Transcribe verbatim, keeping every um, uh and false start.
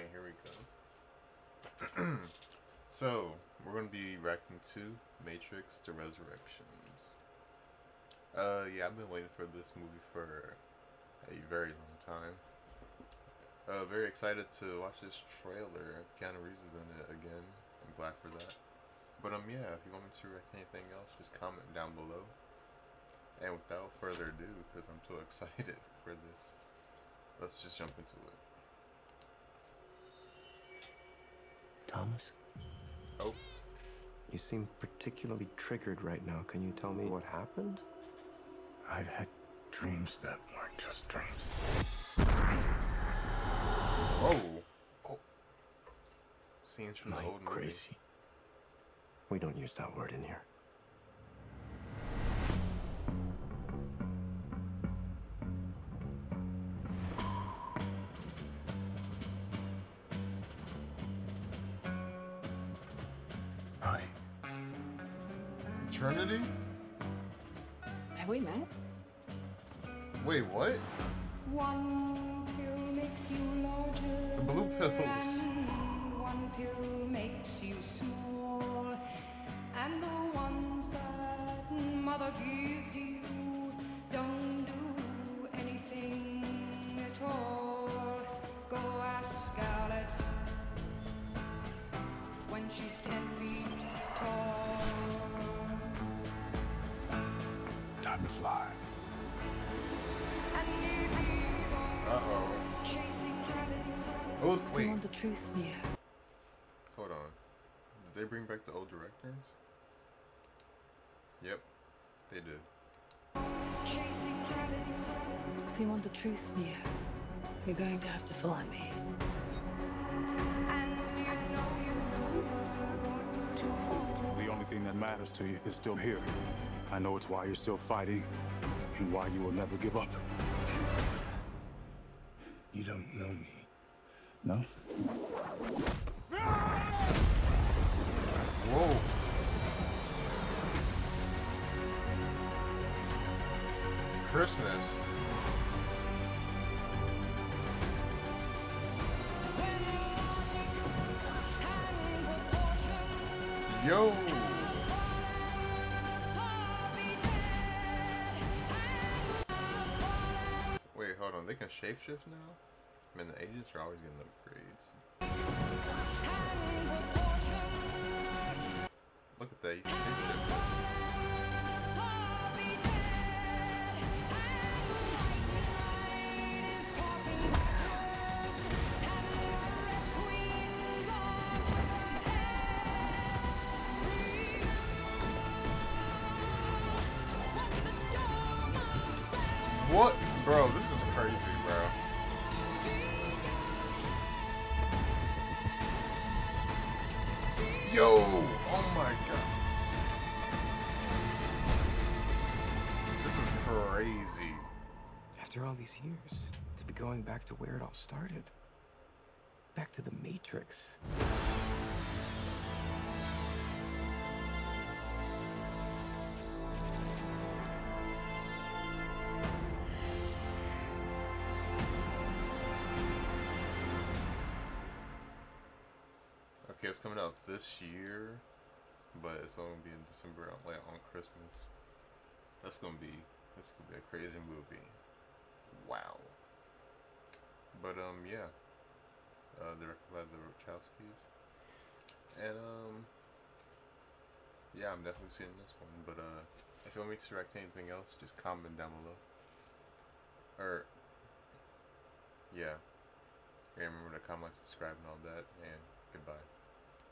Okay, here we go. So, we're going to be reacting to Matrix The Resurrections. Uh, yeah, I've been waiting for this movie for a very long time. Uh, very excited to watch this trailer. Keanu Reeves is in it again. I'm glad for that. But, um, yeah, if you want me to react to anything else, just comment down below. And without further ado, because I'm so excited for this, let's just jump into it. Thomas? Oh. You seem particularly triggered right now. Can you tell me what happened? I've had dreams that weren't just dreams. Whoa. Oh. Scenes from Am the I old movie. crazy? We don't use that word in here. Hi. Trinity? Have we met? Wait, what? One pill makes you larger. The blue pills. And one pill makes you small. And the ones that mother gives you don't do anything at all. Go ask Alice when she's ten feet tall. Time to fly. Uh-oh. Chasing rabbits. Oh, We wait. want the truth, Neo. Hold on. Did they bring back the old directors? Yep, they did. Chasing rabbits. If you want the truth, Neo, you're going to have to follow me. And you know you're going to fall. The only thing that matters to you is still here. I know it's why you're still fighting and why you will never give up. You don't know me, no? Whoa. Christmas. Yo. Wait, hold on. They can shapeshift now? I mean, the agents are always getting upgrades. Look at that. He's shapeshifting. What? Bro, this is crazy, bro. Yo! Oh my god. This is crazy. After all these years, to be going back to where it all started. Back to the Matrix. Okay, it's coming out this year, but it's only gonna be in December, like on Christmas. That's gonna be, this gonna be a crazy movie. Wow. But um, yeah, uh, directed by the Wachowskis, and um, yeah, I'm definitely seeing this one. But uh, if you want me to direct anything else, just comment down below. Or yeah, and remember to comment, subscribe, and all that. And goodbye.